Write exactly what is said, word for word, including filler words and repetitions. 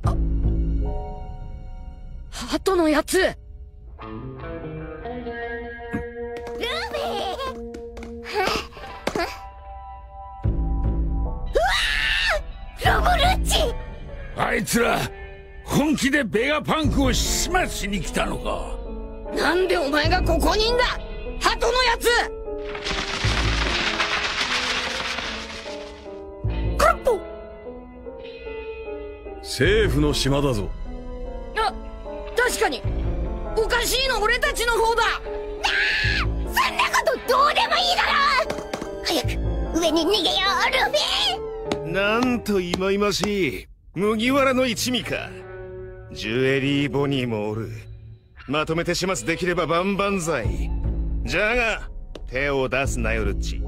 鳩のやつ。ルビーロボルッチ。 あいつら本気でベガパンクを始末しに来たのか。 なんでお前がここにいんだ、鳩のやつ。 クラッポ。政府の島だぞ。 あ、確かにおかしいの俺たちの方だ。ああ、そんなことどうでもいいだろ。早く上に逃げよう、ルビー。 なんと忌々しい麦わらの一味か。ジュエリーボニーもおる。まとめて始末できれば万々歳。じゃが手を出すなよルッチ。